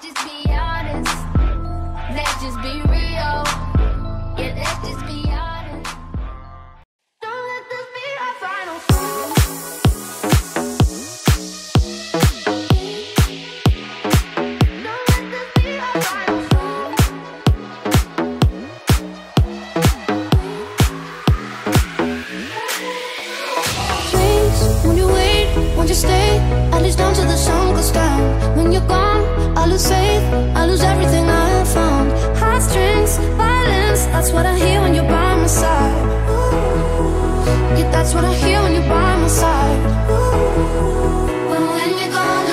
just be honest. Let's just be real. Yeah, let's just be honest. Don't let this be our final song. Don't let this be our final song. Please, won't you wait? Won't you stay? At least until the sun goes down. When you're gone, I lose faith, I lose everything I have found. Heartstrings, violence, that's what I hear when you're by my side. Yeah, that's what I hear when you're by my side. But when you're gone,